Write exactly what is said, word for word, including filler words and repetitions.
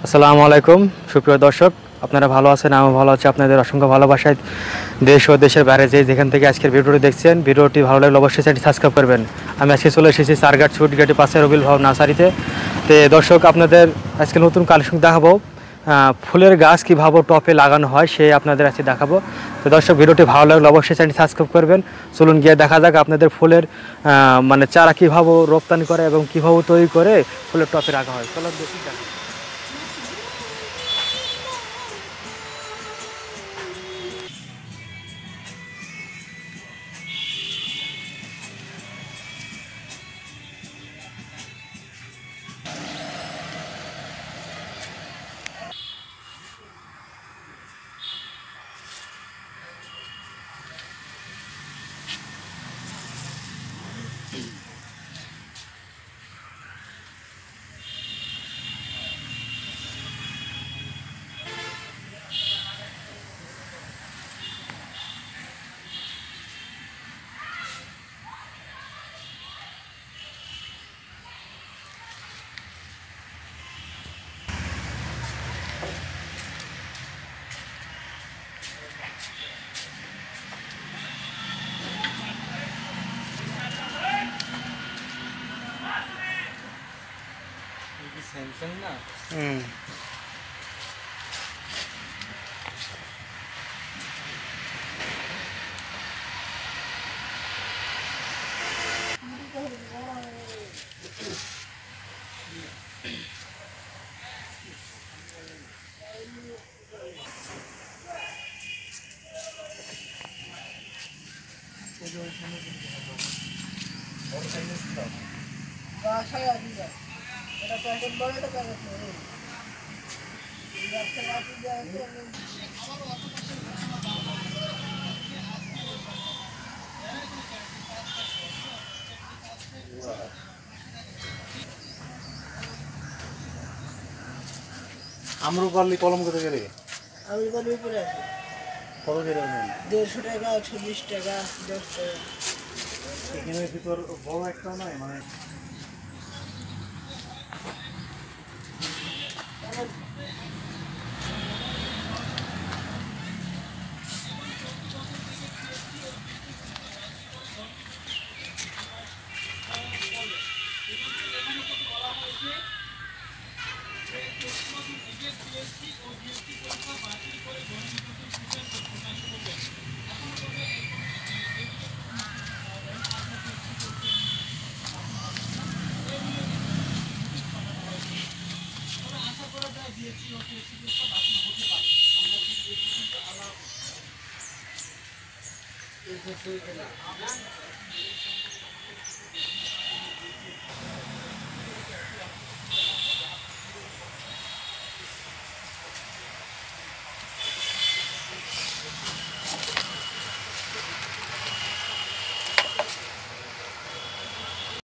আসসালামু আলাইকুম সুপ্রিয় দর্শক, আপনারা ভালো আছেন? আমি ভালো আছি। আপনাদের অসংখ্য ভালোবাসায় দেশ ও দেশের বাইরে যে যেখান থেকে আজকের ভিডিওটি দেখছেন, ভিডিওটি ভালো লাগলে অবশ্যই চ্যানেলটি সাবস্ক্রাইব করবেন। আমি আজকে চলে এসেছি চারঘাট সুটঘাটি পাশে রবিল ভাব নার্সারিতে। তো দর্শক, আপনাদের আজকে নতুন কালেকশন দেখাবো। ফুলের গাছ কীভাবে টপে লাগানো হয় সে আপনাদের আজকে দেখাবো। তো দর্শক, ভিডিওটি ভালো লাগলে অবশ্যই চ্যানেলটি সাবস্ক্রাইব করবেন। চলুন গিয়ে দেখা যাক আপনাদের ফুলের মানে চারা কীভাবে রপ্তানি করে এবং কীভাবে তৈরি করে ফুলের টপে রাখা হয়। চলুন দেখি দেখা। হুম আম্রপালি কলম কত করে? আম্রপালি উপরে আছে কত করে নেন? দেড়শো টাকা, একশো বিশ টাকা, দশ টাকা। এখানের ভিতর বড় একটা নয়, মানে